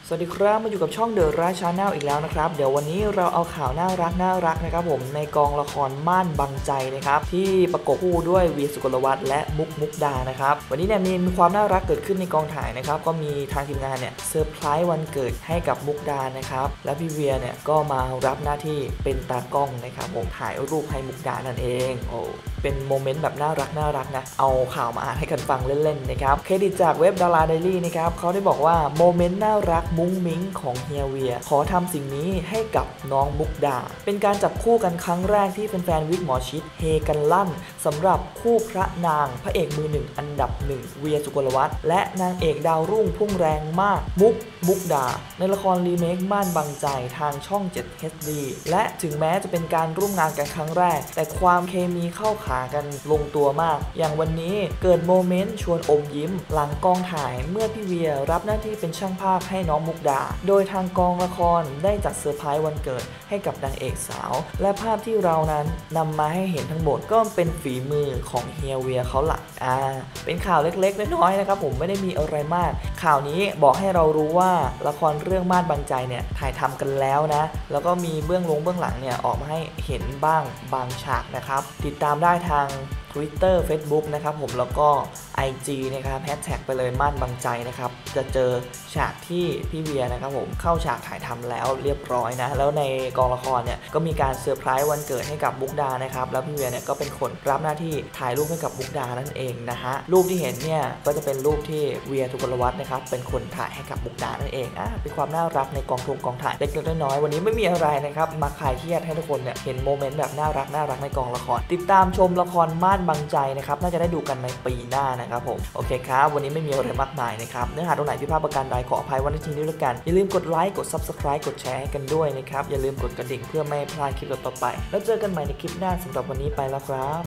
สวัสดีครับมาอยู่กับช่องเดอะราชาแนลอีกแล้วนะครับเดี๋ยววันนี้เราเอาข่าวน่ารักนะครับผมในกองละครม่านบังใจนะครับที่ประกบคู่ด้วยวีสุกลวัฒน์และมุกดานะครับวันนี้เนี่ยมีความน่ารักเกิดขึ้นในกองถ่ายนะครับก็มีทางทีมงานเนี่ยเซอร์ไพรส์วันเกิดให้กับมุกดานะครับและพี่เวียเนี่ยก็มารับหน้าที่เป็นตากล้องนะครับผมถ่ายรูปให้มุกดานั่นเองโอ้เป็นโมเมนต์แบบน่ารักนะเอาข่าวมาอ่านให้กันฟังเล่นๆนะครับเครดิตจากเว็บดาราไดรี่นะครับเขาได้บอกว่าโมเมนต์น่ารักมุ้งมิ้งของเฮียเวียขอทำสิ่งนี้ให้กับน้องมุกดาเป็นการจับคู่กันครั้งแรกที่แฟนๆวิกหมอชิดเฮกันลั่นสำหรับคู่พระนางพระเอกมือหนึ่งอันดับหนึ่งเวียสุกลวัฒน์และนางเอกดาวรุ่งพุ่งแรงมากมุกดาในละครรีเมคม่านบังใจทางช่อง 7 HD และถึงแม้จะเป็นการร่วมงานกันครั้งแรกแต่ความเคมีเข้าขากันลงตัวมากอย่างวันนี้เกิดโมเมนต์ชวนอมยิ้มหลังกองถ่ายเมื่อพี่เวียรับหน้าที่เป็นช่างภาพให้น้องมุกดาโดยทางกองละครได้จัดเซอร์ไพรส์วันเกิดให้กับนางเอกสาวและภาพที่เรานั้นนำมาให้เห็นทั้งหมดก็เป็นฝีมือของเฮียเวียเขาหลักเป็นข่าวเล็กๆน้อยๆนะครับผมไม่ได้มีอะไรมากข่าวนี้บอกให้เรารู้ว่าละครเรื่องม่านบังใจเนี่ยถ่ายทำกันแล้วนะแล้วก็มีเบื้องหลังเนี่ยออกมาให้เห็นบ้างบางฉากนะครับติดตามได้ทางTwitter Facebook นะครับผมแล้วก็ IG นะครับแฮชแท็กไปเลยม่านบังใจนะครับจะเจอฉากที่พี่เวียนะครับผมเข้าฉากถ่ายทำแล้วเรียบร้อยนะแล้วในกองละครเนี่ยก็มีการเซอร์ไพรส์วันเกิดให้กับมุกดานะครับแล้วพี่เวียเนี่ยก็เป็นคนรับหน้าที่ถ่ายรูปให้กับมุกดานั่นเองนะฮะรูปที่เห็นเนี่ยก็จะเป็นรูปที่เวียสุกลวัฒน์นะครับเป็นคนถ่ายให้กับมุกดานั่นเองเป็นความน่ารักในกองถ่ายเล็กๆน้อยๆวันนี้ไม่มีอะไรนะครับมาคลายเครียดให้ทุกคนเนี่ยเห็นโมเมนต์แบบน่ารักในกองละครติดตามชมละครม่านบังใจนะครับน่าจะได้ดูกันในปีหน้านะครับผมโอเคครับวันนี้ไม่มีอะไรมากมายนะครับเนื้อหาตรงไหนที่พลาดประการใดขออภัยวันนี้ด้วยกันอย่าลืมกดไลค์กด Subscribe กดแชร์ให้กันด้วยนะครับอย่าลืมกดกระดิ่งเพื่อไม่พลาดคลิปต่อไปแล้วเจอกันใหม่ในคลิปหน้าสำหรับวันนี้ไปแล้วครับ